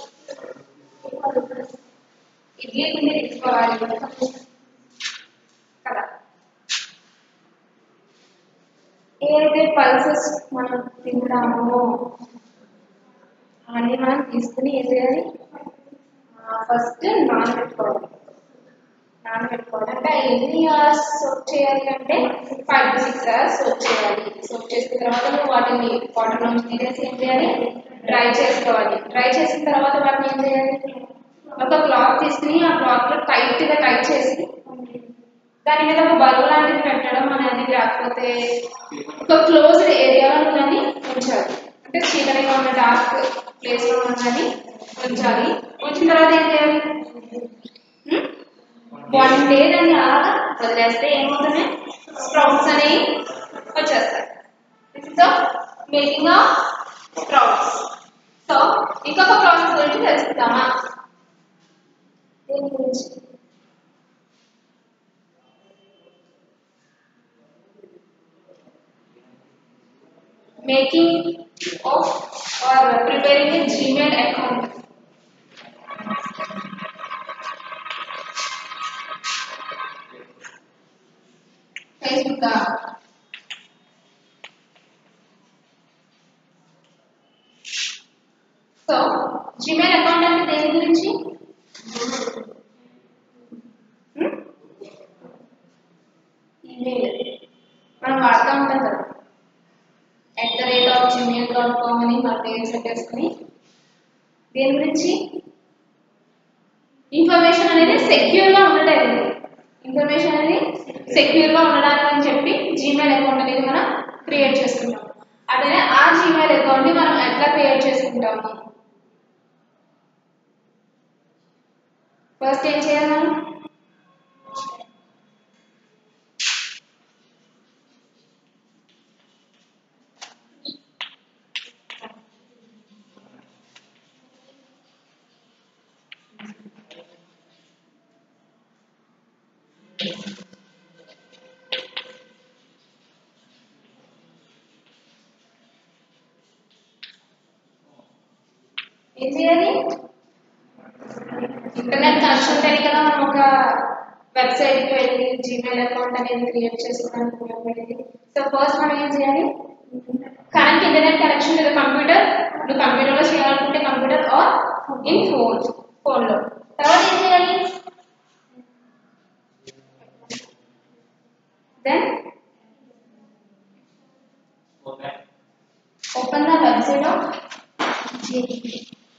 ఇడ్లీ పిండి తీసుకోవాలి కదా. ఏదైతే పల్సెస్ మనం తింటామో అవన్నీ మనం తీసుకుని ఏం చేయాలి, ఫస్ట్ నానబెట్టుకోవాలి. అంటే ఎన్ని అవర్స్ సోక్ చేయాలి అంటే 5 to 6 hours సోక్ చేయాలి. సోక్ చేసిన తర్వాత వాటిని వాటర్ నుంచి తీసేసి ఏం చేయాలి, డ్రై చేసుకోవాలి. డ్రై చేసిన తర్వాత వాటిని ఏం చేయాలి, ఒక క్లాత్ తీసుకుని ఆ క్లాత్ లో టైట్ చేసి దాని మీద ఒక బల్బ్ లాంటిది పెట్టడం అనేది, లేకపోతే ఒక క్లోజ్డ్ ఏరియాలో దాన్ని ఉంచాలి. అంటే చీకటిగా ఉన్న డార్క్ ప్లేస్ లో ఉన్నది ఉంచాలి. ఉంచిన తర్వాత ఏం చేయాలి, 1 day దాన్ని అలాగా వదిలేస్తే ఏమవుతుంది, స్ప్రౌట్స్ అనేవి వచ్చేస్తాయి. This is the making of sprouts. So ఇంకొక ప్రాసెస్ గురించి తెలుసుకుందామా, దేని గురించి, making of or preparing a Gmail account. Facebook. So Gmail account అంటే దేని గురించి, ఈమెయిల్ మనం వాడుతూ ఉంటాం కదా, @gmail.com అని మన పేరు సెట్ చేసుకుని. దేని గురించి, ఇన్ఫర్మేషన్ అనేది సెక్యూర్ గా ఉండడానికి, ఇన్ఫర్మేషన్ అనేది సెక్యూర్ గా ఉండడానికి అని చెప్పి జీమెయిల్ అకౌంట్ అనేది మనం క్రియేట్ చేసుకుంటాం. అట్లనే ఆ జీమెయిల్ అకౌంట్ ని మనం ఎట్లా క్రియేట్ చేసుకుంటాము, ఫస్ట్ ఏం చేయాలి, మనం ఏం చేయాలి, ఇంటర్నెట్ కనెక్షన్ ఉంటే కదా మనం ఒక వెబ్సైట్ కి వెళ్ళి జీమెయిల్ అకౌంట్ అనేది క్రియేట్ చేసుకోవడానికి ఉపయోగపడేది. సో ఫస్ట్ మనం ఏం చేయాలి, connect internet connection to the computer. నువ్వు కంప్యూటర్ లో చేయాలనుకుంటే కంప్యూటర్ ఆర్ ఇన్ ఫోన్ లో. తర్వాత ఏం చేయాలి, then open the website of GPP.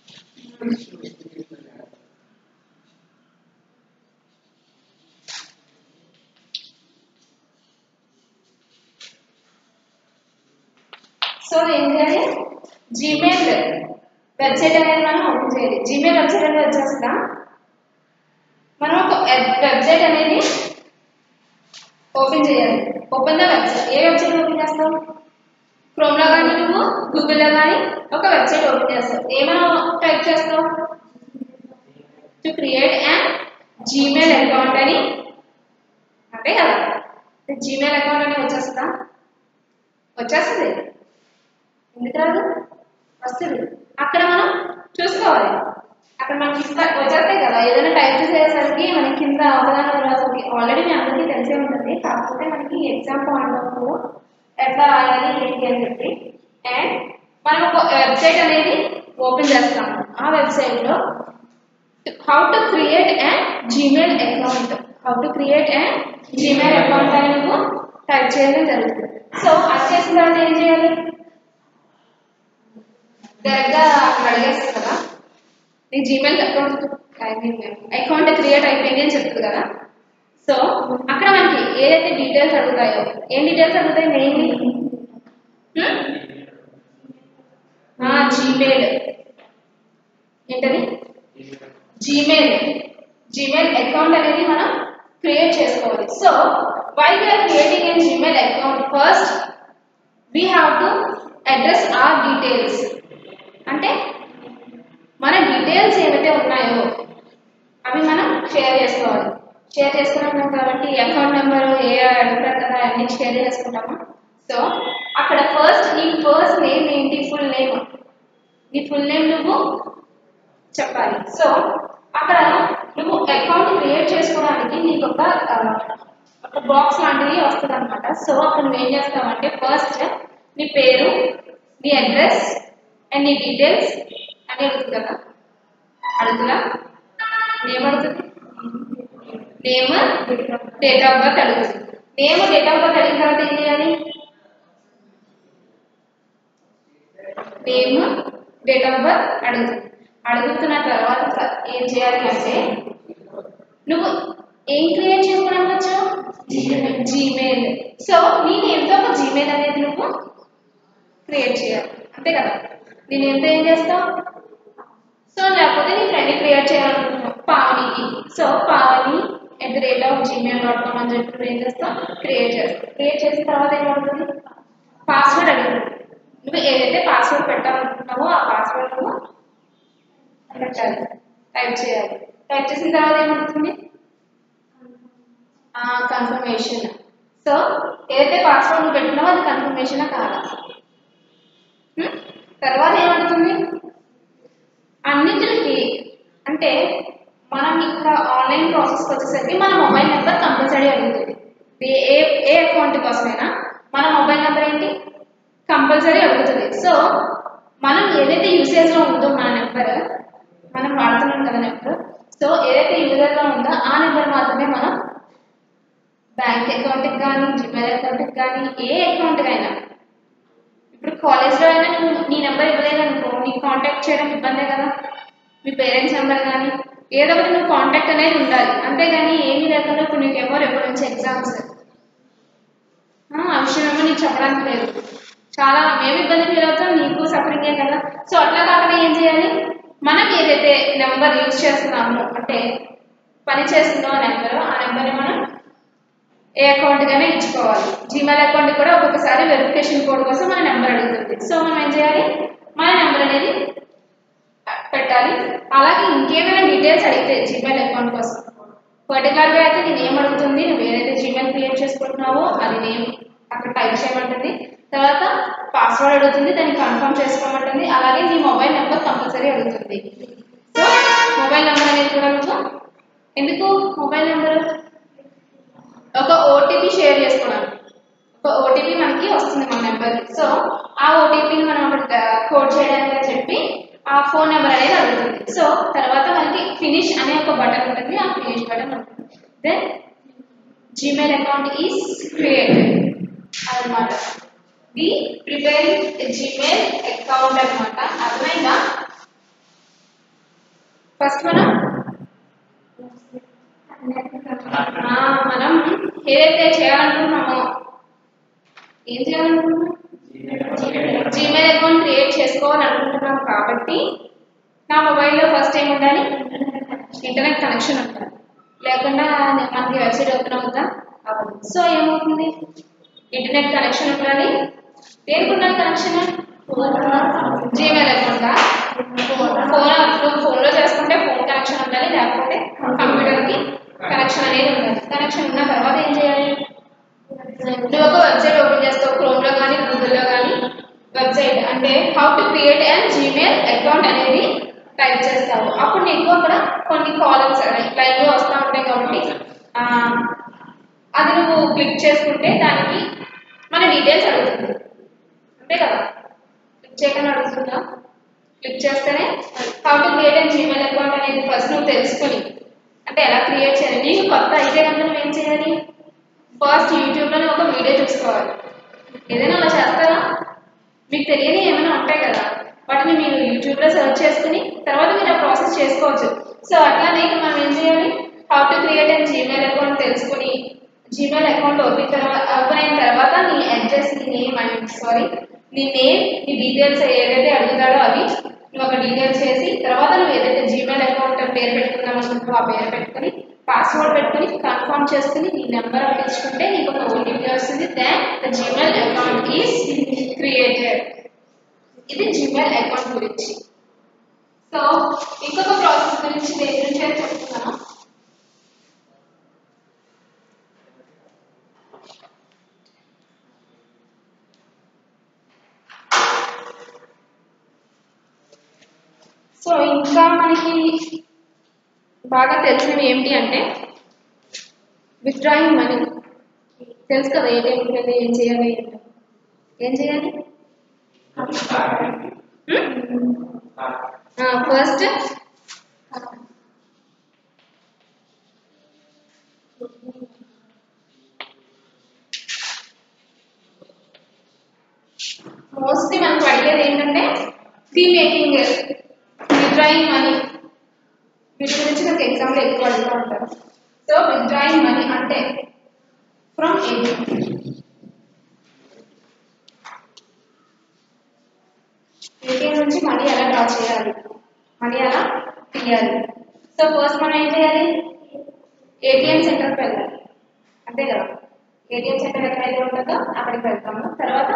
So ఏం చేయాలి, జీమెయిల్ వెబ్సైట్ అనేది మనం ఓపెన్ చేయాలి. జీమెయిల్ వెబ్సైట్ అనేది వచ్చేస్తా, మనం ఒక వెబ్సైట్ అనేది ఓపెన్ చేయాలి. Open the website. ఏ వెబ్సైట్ ఓపెన్ చేస్తాం, క్రోమ్ లో కానీ నువ్వు గూగుల్ లో కానీ ఒక వెబ్సైట్ ఓపెన్ చేస్తావు. ఏమైనా టైప్ చేస్తావు, to create and Gmail account అని, అంతే కదా. జీమెయిల్ అకౌంట్ అని వచ్చేస్తుంది, ఎందుకు రాదు, వస్తుంది. అక్కడ మనం చూసుకోవాలి, అక్కడ మనకి వచ్చేస్తాయి కదా. ఏదైనా టైప్ చేసేసరికి మనకి కింద అవగాహన ఆల్రెడీ మీ అందరికీ తెలిసే ఉంటుంది, కాకపోతే మనకి ఎగ్జామ్ పాయింట్ ఆఫ్ వ్యూ ఎట్లా రాయాలి ఏంటి అని చెప్పి. అండ్ మనం ఒక వెబ్సైట్ అనేది ఓపెన్ చేస్తాము. ఆ వెబ్సైట్లో how to create and Gmail account అని నువ్వు టైప్ చేయడం జరుగుతుంది. సో అది చేసిన తర్వాత ఏం చేయాలి? డైరెక్ట్గా అక్కడ అడిగేస్తుంది కదా, నీ జీమెయిల్ అకౌంట్ క్రియేట్ అయిపోయింది అని చెప్తుంది కదా. సో అక్కడ మనకి ఏదైతే డీటెయిల్స్ అడుగుతాయో, ఏం డీటెయిల్స్ అడుగుతాయి మెయిన్లీ? జీమెయిల్ ఏంటది? జీమెయిల్ అకౌంట్ అనేది మనం క్రియేట్ చేసుకోవాలి. So while we are creating an Gmail account, first we have to address or details. అంటే మన డీటెయిల్స్ ఏవైతే ఉన్నాయో అవి మనం షేర్ చేసుకోవాలి. షేర్ చేసుకున్నాం కాబట్టి అకౌంట్ నెంబరు ఏ అడుగుతారు కదా అన్ని షేర్ చేసుకుంటాము. సో అక్కడ ఫస్ట్ నీ ఫస్ట్ నేమ్ ఏంటి? Full name. నీ ఫుల్ నేమ్ నువ్వు చెప్పాలి. సో అక్కడ నువ్వు అకౌంట్ క్రియేట్ చేసుకోవడానికి నీకు ఒక బాక్స్ లాంటిది వస్తుంది అనమాట. సో అక్కడ నువ్వు ఏం చేస్తావంటే ఫస్ట్ నీ పేరు, నీ అడ్రస్ అండ్ నీ డీటెయిల్స్ అని అడుగుతుంది కదా. అడుగుతుందా? నేమ్ అడుగుతుంది, నేమ్, డేట్ ఆఫ్ బర్త్ అడుగుతుంది. నేమ్, డేట్ ఆఫ్ బర్త్ అడిగిన తర్వాత ఏం చేయాలి? నేమ్, డేట్ ఆఫ్ బర్త్ అడుగుతుంది. అడుగుతున్న తర్వాత ఏం చేయాలి అంటే నువ్వు ఏం క్రియేట్ చేసుకోవడానికి వచ్చావు? జీమెయిల్. సో నీ నేమ్తో ఒక జీమెయిల్ అనేది నువ్వు క్రియేట్ చేయాలి, అంతే కదా. నీ నేమ్తో ఏం చేస్తావు? సో లేకపోతే నీ ఫ్రెండ్ని క్రియేట్ చేయాలనుకుంటున్నావు పావనికి. సో pavani@gmail.com అని చెప్పి ఏం చేస్తావు? క్రియేట్ చేస్తావు. క్రియేట్ చేసిన తర్వాత ఏమవుతుంది? పాస్వర్డ్ అడుగుతుంది. నువ్వు ఏదైతే పాస్వర్డ్ పెట్టాలనుకుంటున్నావో ఆ పాస్వర్డ్ నువ్వు పెట్టాలి, టైప్ చేయాలి. టైప్ చేసిన తర్వాత ఏమవుతుంది? కన్ఫర్మేషన్. సో ఏదైతే పాస్వర్డ్ నువ్వు పెట్టినావో అది కన్ఫర్మేషన్ కాదా? తర్వాత ఏమవుతుంది? అన్నిటికి అంటే మనం ఇక్కడ ఆన్లైన్ ప్రాసెస్కి వచ్చేసరికి మన మొబైల్ నెంబర్ కంపల్సరీ అడుగుతుంది. ఏ అకౌంట్ కోసమైనా మన మొబైల్ నెంబర్ ఏంటి? కంపల్సరీ అడుగుతుంది. సో మనం ఏదైతే యూసేజ్లో ఉందో మన నెంబర్, మనం వాడుతున్నాం కదా నెంబర్, సో ఏదైతే యూజర్లో ఉందో ఆ నెంబర్ మాత్రమే మనం బ్యాంక్ అకౌంట్కి కానీ, జీమెయిల్ అకౌంట్కి కానీ, ఏ అకౌంట్కి అయినా. ఇప్పుడు కాలేజ్లో అయినా నువ్వు నీ నెంబర్ ఇవ్వలేదు అనుకో, నీకు కాంటాక్ట్ చేయడం ఇబ్బందే కదా. మీ పేరెంట్స్ నెంబర్ కానీ ఏదో ఒకటి నువ్వు కాంటాక్ట్ అనేది ఉండాలి. అంతేగాని ఏమీ లేకుండా ఇప్పుడు నీకేమో రేపు నుంచి ఎగ్జామ్స్, ఆ విషయమేమో నీకు చెప్పడానికి లేదు. చాలా మేము ఇబ్బంది ఫీల్ అవుతాం, నీకు సఫరింగే కదా. సో అట్లా కాకుండా ఏం చేయాలి? మనం ఏదైతే నెంబర్ యూజ్ చేస్తున్నామో, అంటే పని చేస్తుందో ఆ నెంబర్ని మనం ఏ అకౌంట్కైనా ఇచ్చుకోవాలి. జీమెయిల్ అకౌంట్ కూడా ఒక్కొక్కసారి వెరిఫికేషన్ కోడ్ కోసం మన నెంబర్ అడుగుతుంది. సో మనం ఏం చేయాలి? మన నెంబర్ అనేది పెట్టాలి. అలాగే ఇంకేమైనా డీటెయిల్స్ అడిగితే జీమెయిల్ అకౌంట్ కోసం పర్టికులర్గా అయితే నీ నేమ్ అడుగుతుంది. నువ్వు ఏదైతే జీమెయిల్ క్రియేట్ చేసుకుంటున్నావో అది నేమ్ అక్కడ టైప్ చేయమంటుంది. తర్వాత పాస్వర్డ్ అడుగుతుంది, దాన్ని కన్ఫర్మ్ చేసుకోమంటుంది. అలాగే నీ మొబైల్ నెంబర్ కంపల్సరీ అడుగుతుంది. సో మొబైల్ నెంబర్ అనేది కూడా నువ్వు ఎందుకు మొబైల్ నెంబర్ ఒక ఓటీపీ షేర్ చేసుకోవడానికి, ఒక ఓటీపీ మనకి వస్తుంది మన నెంబర్కి. సో ఆ ఓటీపీని మనం అక్కడ కోడ్ చేయడానికి చెప్పి ఆ ఫోన్ నెంబర్ అనేది అడుగుతుంది. సో తర్వాత మనకి ఫినిష్ అనే ఒక బటన్ ఉంటుంది, ఆ ఫినిష్ బటన్ ఉంటుంది. Then Gmail account is created అన్నమాట. ది ప్రిపేరింగ్ జీమెయిల్ అకౌంట్ అన్నమాట. అర్థమైందా? ఫస్ట్ మనం ఏదైతే చేయాలనుకుంటున్నామో, ఏం చేయాలనుకుంటున్నాం? జీమెయిల్ అకౌంట్ క్రియేట్ చేసుకోవాలనుకుంటున్నాం కాబట్టి నా మొబైల్లో ఫస్ట్ ఏం ఉండాలి? ఇంటర్నెట్ కనెక్షన్ ఉండాలి. లేకుండా మనకి వెబ్సైట్ ఓపెన్ అవుతా అవ్వదు. సో ఏమవుతుంది? ఇంటర్నెట్ కనెక్షన్ ఉండాలి. దేనికి ఉండాలి కనెక్షన్? జీమెయిల్ అకౌంటా? ఫోన్లో చేసుకుంటే ఫోన్ కనెక్షన్ ఉండాలి, లేకపోతే కంప్యూటర్కి కనెక్షన్ అనేది ఉండాలి. కనెక్షన్ ఉన్న తర్వాత ఏం చేయాలి? నువ్వు ఒక వెబ్సైట్ ఓపెన్ చేస్తావు, క్రోమ్లో కానీ గూగుల్లో కానీ వెబ్సైట్ అంటే how to create and Gmail account అనేది టైప్ చేస్తావు. అప్పుడు నీకు అక్కడ కొన్ని కాలమ్స్ లైన్గా వస్తూ ఉంటాయి కాబట్టి అది నువ్వు క్లిక్ చేసుకుంటే దానికి మన డీటెయిల్స్ అడుగుతుంది, అంతే కదా. క్లిక్ చేయకుండా అడుగుతుందా? క్లిక్ చేస్తేనే how to create and Gmail account అనేది ఫస్ట్ నువ్వు తెలుసుకొని అంటే ఎలా క్రియేట్ చేయాలి. నీకు కొత్త అయితే కనుక నువ్వు ఏం చేయాలి? ఫస్ట్ యూట్యూబ్లోనే ఒక వీడియో చూసుకోవాలి. ఏదైనా అలా చేస్తారా? మీకు తెలియని ఏమైనా ఉంటాయి కదా, వాటిని మీరు యూట్యూబ్లో సెర్చ్ చేసుకుని తర్వాత మీరు ఆ ప్రాసెస్ చేసుకోవచ్చు. సో అట్లానే మనం ఏం చేయాలి? How to create and Gmail account తెలుసుకుని జీమెయిల్ అకౌంట్ ఓపెన్ అయిన తర్వాత నీ అడ్రస్, నీ నేమ్ నీ నేమ్, నీ డీటెయిల్స్ ఏదైతే అడుగుతాడో అవి నువ్వు ఒక డీటెయిల్స్ చేసి తర్వాత నువ్వు ఏదైతే జీమెయిల్ అకౌంట్ పేరు పెట్టుకుందాం అనుకుంటున్నావు ఆ పేరు పెట్టుకుని పాస్వర్డ్ పెట్టుకుని కన్ఫర్మ్ చేసుకుని నీ నెంబర్ అప్పించుకుంటే నీకు ఒక ఓటీపీ వస్తుంది. Then the Gmail account is created. ఇది జీమెయిల్ అకౌంట్ గురించి. సో ఇంకొక ప్రాసెస్ గురించి దేని గురించి అయితే చెప్తున్నాను. సో ఇంకా మనకి బాగా తెలిసినవి ఏమిటి అంటే విత్డ్రాయింగ్ మనీ. తెలుసు కదా ఏటీఎంకి వెళ్ళి ఏం చేయాలి అంటే ఏం చేయాలి? ఫస్ట్ మోస్ట్లీ మనకు అడిగేది ఏంటంటే ఫీ మేకింగ్, విత్డ్రాయింగ్ మనీ. వీటి గురించి నాకు ఎగ్జామ్లో ఎక్కువ అడుగుతూ ఉంటారు. సో విత్డ్రాయింగ్ మనీ అంటే ఫ్రమ్ ఏటీఎం నుంచి మనీ ఎలా డ్రా చేయాలి, మనీ ఎలా తీయాలి. సో ఫస్ట్ మనం ఏం చేయాలి? ఏటీఎం సెంటర్కి వెళ్ళాలి, అంతే కదా. ఏటీఎం సెంటర్ ఎక్కడైతే ఉంటుందో అక్కడికి వెళ్తాము. తర్వాత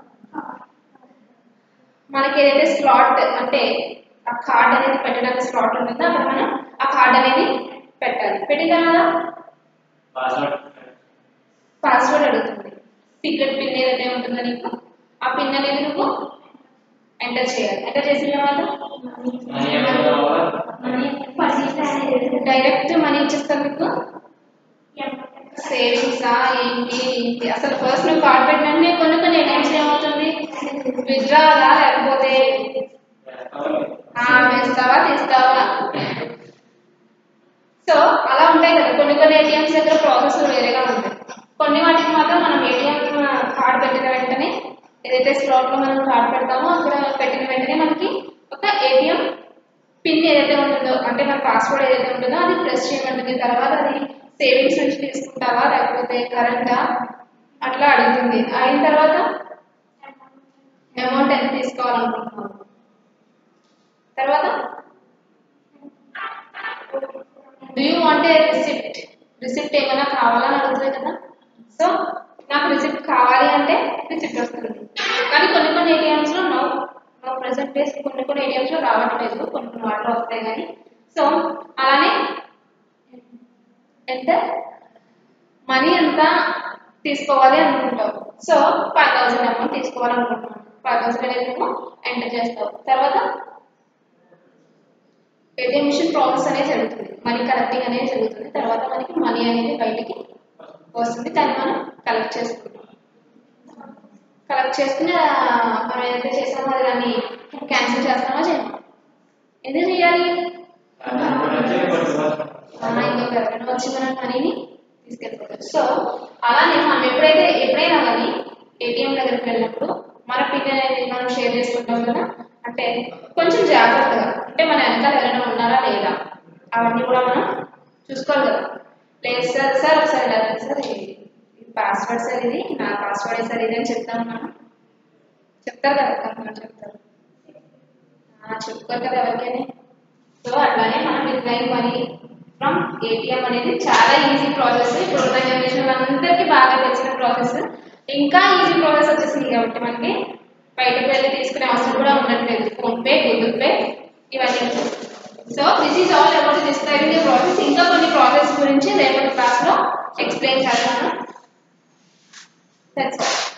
మనకి ఏదైతే స్లాట్ అంటే ఆ కార్డ్ అనేది పెట్టడానికి స్లాట్ ఉంటుందో అక్కడ మనం ఆ కార్డ్ అనేది పెట్టాలి. పెట్టిన తర్వాత పాస్వర్డ్ అడుగుతుంది. సీక్రెట్ పిన్ ఏదైతే ఉంటుందో నీకు ఆ పిన్ అనేది నువ్వు ఎంటర్ చేయాలి. ఎంటర్ చేసిన తర్వాత డైరెక్ట్ మనీ ఇచ్చేస్తాను మీకు. సేవింగ్సా ఏంటి అసలు ఫస్ట్ నువ్వు కార్డ్ పెట్టినట్టే కొన్ని ఏటీఎంస్ ఏమవుతుంది విత్డ్రాలా లేకపోతే వేస్తావా తీస్తావా. సో అలా ఉంటాయి కదా కొన్ని ఏటీఎంస్ దగ్గర ప్రాసెస్ వేరేగా ఉంటాయి. కొన్ని వాటికి మాత్రం మనం ఏటీఎం కార్డ్ పెట్టిన వెంటనే ఏదైతే స్లాట్లో మనం కార్డ్ పెడతామో అక్కడ పెట్టిన వెంటనే మనకి ఒక ఏటీఎం పిన్ ఏదైతే ఉంటుందో అంటే మన పాస్వర్డ్ ఏదైతే ఉంటుందో అది ప్రెస్ చేయమంటుంది. తర్వాత అది సేవింగ్స్ నుంచి తీసుకుంటావా లేకపోతే కరెంటా అట్లా అడుగుతుంది. అయిన తర్వాత అమౌంట్ ఎంత తీసుకోవాలనుకుంటున్నాను. తర్వాత do you want a receipt ఏమైనా కావాలని అడుగుతుంది కదా. సో నాకు రిసిప్ట్ కావాలి అంటే రిసిప్ట్ వస్తుంది. కానీ కొన్ని ఏటీఎంస్లో నో ప్రెసెంట్ డేస్ కొన్ని ఏటీఎంస్లో రావట్లేదు, కొన్ని వాటిలో వస్తాయి కానీ. సో అలానే ఎంత మనీ ఎంత తీసుకోవాలి అనుకుంటావు. So 5000 amount తీసుకోవాలనుకుంటున్నాను. 5000 అనేది నువ్వు ఎంటర్ చేస్తావు. తర్వాత ఏటీఎం మిషన్ ప్రాసెస్ అనేది జరుగుతుంది, మనీ కలెక్టింగ్ అనేది జరుగుతుంది. తర్వాత మనకి మనీ అనేది బయటికి వస్తుంది. దాన్ని మనం కలెక్ట్ చేసుకుంటాం. కలెక్ట్ చేసుకుని మనం ఏదైతే చేసామో అది దాన్ని క్యాన్సిల్ చేస్తామో చేయమో. ఎందుకు చేయాలి? ఇంకొక ఎవరైనా వచ్చి మనం మనీని తీసుకెళ్ళిపోతారు. సో అలానే మనం ఎప్పుడైనా కానీ ఏటీఎం దగ్గరికి వెళ్ళినప్పుడు మన పిన్ అనేది మనం షేర్ చేసుకుంటాం కదా. అంటే కొంచెం జాగ్రత్తగా అంటే మన వెనకాల ఎవరైనా ఉన్నారా లేదా అవన్నీ కూడా మనం చూసుకోవాలి కదా. లేదు సార్ ఒకసారి ఇలా సార్ పాస్వర్డ్ సార్ ఇది నా పాస్వర్డ్ సార్ ఇది అని చెప్తాము. మనం చెప్తారు కదా కొంతమంది చెప్తారు, చెప్పుకోరు కదా ఎవరికైనా. సో అట్లానే మనం విత్డ్రాయింగ్ మనీ ఫ్రమ్ ఏటీఎం అనేది చాలా ఈజీ ప్రాసెస్. ఇప్పుడున్న జనరేషన్ అందరికీ బాగా తెలిసిన ప్రాసెస్. ఇంకా ఈజీ ప్రాసెస్ వచ్చేసింది కాబట్టి మనకి బయటకు వెళ్ళి తీసుకునే అవసరం కూడా ఉండట్లేదు. ఫోన్పే, గూగుల్ పే ఇవన్నీ. So this is all about describing the process. ఇంకా కొన్ని ప్రాసెస్ గురించి రేపటి క్లాస్లో ఎక్స్ప్లెయిన్ చేస్తాను. That's all.